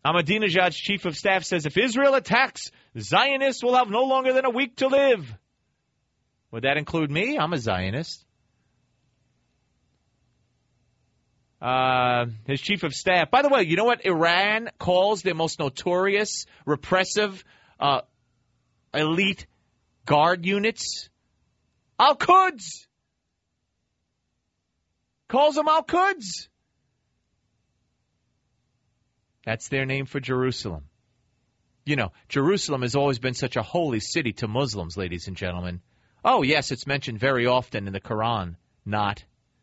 Ahmadinejad's chief of staff says if Israel attacks, Zionists will have no longer than a week to live. Would that include me? I'm a Zionist. His chief of staff. By the way, you know what Iran calls their most notorious, repressive, elite guard units? Al-Quds. Calls them Al-Quds. That's their name for Jerusalem. You know, Jerusalem has always been such a holy city to Muslims, ladies and gentlemen. Oh, yes, it's mentioned very often in the Quran. Not.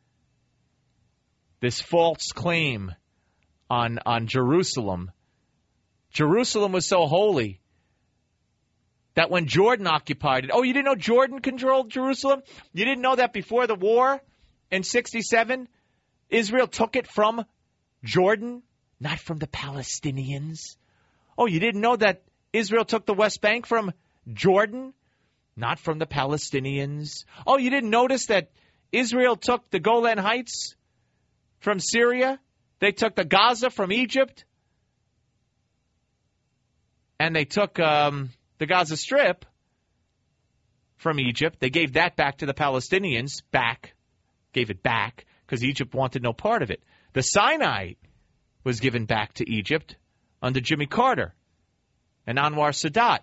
This false claim on Jerusalem. Jerusalem was so holy that when Jordan occupied it, oh, you didn't know Jordan controlled Jerusalem? You didn't know that before the war in 67, Israel took it from Jordan, not from the Palestinians? Oh, you didn't know that Israel took the West Bank from Jordan, not from the Palestinians? Oh, you didn't notice that Israel took the Golan Heights from Syria? They took the Gaza from Egypt? And they took the Gaza Strip from Egypt. They gave that back to the Palestinians, gave it back, because Egypt wanted no part of it. The Sinai was given back to Egypt under Jimmy Carter and Anwar Sadat.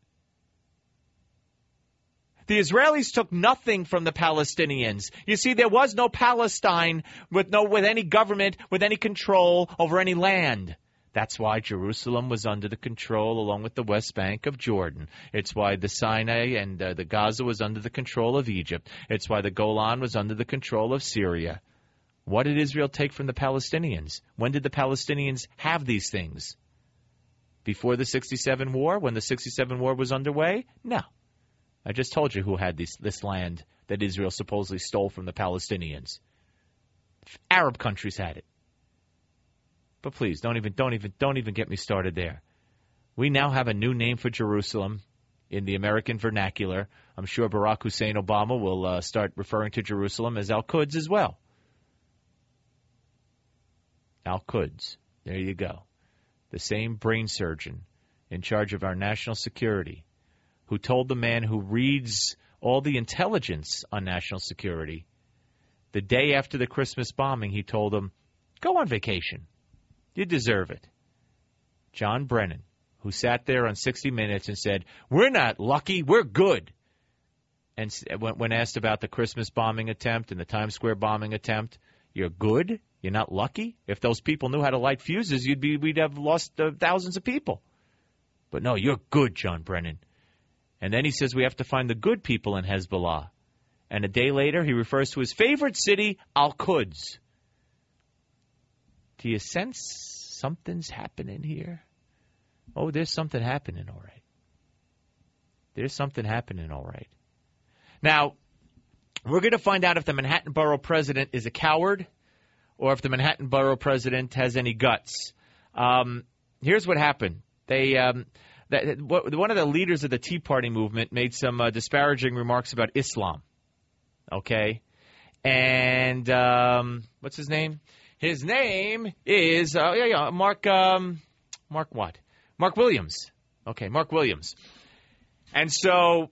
The Israelis took nothing from the Palestinians. You see, there was no Palestine with any government, with any control over any land. That's why Jerusalem was under the control, along with the West Bank, of Jordan. It's why the Sinai and the Gaza was under the control of Egypt. It's why the Golan was under the control of Syria. What did Israel take from the Palestinians? When did the Palestinians have these things? Before the 67 war, when the 67 war was underway? No. I just told you who had this land that Israel supposedly stole from the Palestinians. Arab countries had it. But please, don't even get me started there. We now have a new name for Jerusalem in the American vernacular. I'm sure Barack Hussein Obama will start referring to Jerusalem as Al-Quds as well. Al-Quds. There you go. The same brain surgeon in charge of our national security who told the man who reads all the intelligence on national security, the day after the Christmas bombing, he told him, go on vacation. You deserve it. John Brennan, who sat there on 60 Minutes and said, we're not lucky, we're good. And when asked about the Christmas bombing attempt and the Times Square bombing attempt, you're good? You're not lucky? If those people knew how to light fuses, we'd have lost thousands of people. But no, you're good, John Brennan. And then he says we have to find the good people in Hezbollah. And a day later, he refers to his favorite city, Al-Quds. Do you sense something's happening here? Oh, there's something happening, all right. There's something happening, all right. Now, we're going to find out if the Manhattan Borough President is a coward or if the Manhattan Borough President has any guts. Here's what happened. One of the leaders of the Tea Party movement made some disparaging remarks about Islam. Okay? And what's his name? His name is Mark what? Mark Williams. Okay, Mark Williams. And so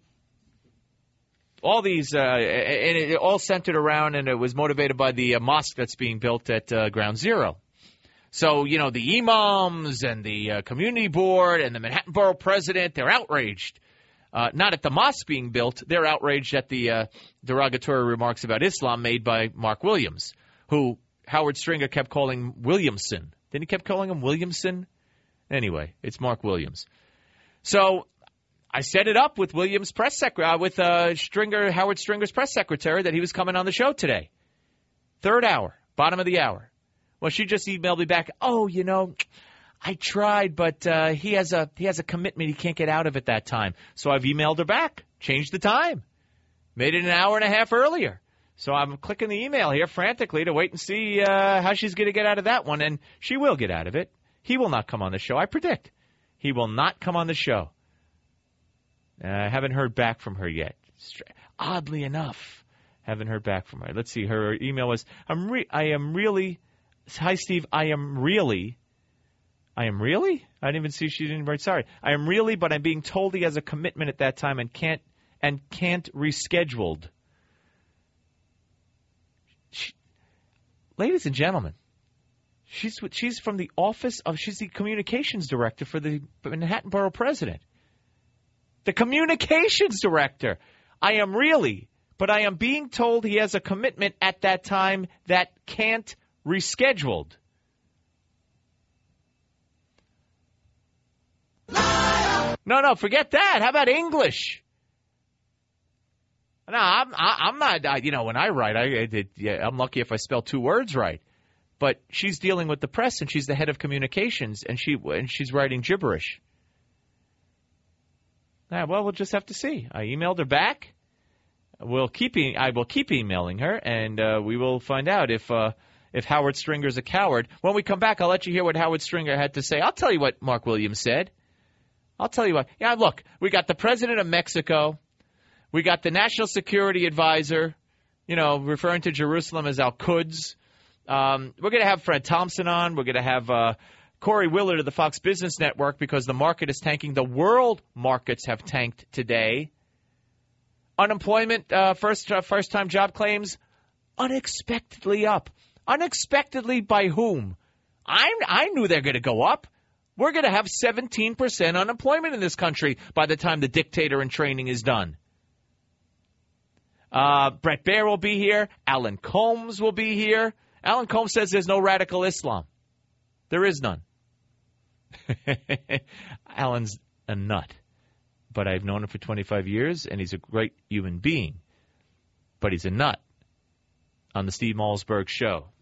all these, and it all centered around, and it was motivated by the mosque that's being built at Ground Zero. So, you know, the imams and the community board and the Manhattan Borough President, they're outraged. Not at the mosque being built, they're outraged at the derogatory remarks about Islam made by Mark Williams, who Howard Stringer kept calling Williamson. Then he kept calling him Williamson. Anyway, it's Mark Williams. So I set it up with Williams' press secretary, with Howard Stringer's press secretary, that he was coming on the show today. Third hour, bottom of the hour. Well, she just emailed me back. Oh, you know, I tried, but he has a commitment. He can't get out of it that time. So I've emailed her back, changed the time, made it an hour and a half earlier. So I'm clicking the email here frantically to wait and see how she's going to get out of that one. And she will get out of it. He will not come on the show, I predict. He will not come on the show. I haven't heard back from her yet. Oddly enough, haven't heard back from her. Let's see. Her email was, I am really, hi, Steve, I am really I am really? I didn't even see she didn't write sorry. I am really, but I'm being told he has a commitment at that time and can't rescheduled. Ladies and gentlemen, she's from the office of, she's the communications director for the Manhattan Borough President. The communications director. I am really, but I am being told he has a commitment at that time that can't rescheduled. No, forget that. How about English? No, I'm not. When I write, I'm lucky if I spell 2 words right. But she's dealing with the press, and she's the head of communications, and she's writing gibberish. Well, we'll just have to see. I emailed her back. I will keep emailing her, and we will find out if Howard Stringer's a coward. When we come back, I'll let you hear what Howard Stringer had to say. I'll tell you what Mark Williams said. I'll tell you what. Yeah, look, we got the president of Mexico. We got the national security advisor, referring to Jerusalem as Al-Quds. We're going to have Fred Thompson on. We're going to have Corey Willard of the Fox Business Network because the market is tanking. The world markets have tanked today. Unemployment, first-time job claims, unexpectedly up. Unexpectedly by whom? I knew they're going to go up. We're going to have 17% unemployment in this country by the time the dictator in training is done. Brett Baer will be here. Alan Combs will be here. Alan Combs says there's no radical Islam. There is none. Alan's a nut. But I've known him for 25 years, and he's a great human being. But he's a nut on the Steve Malzberg Show.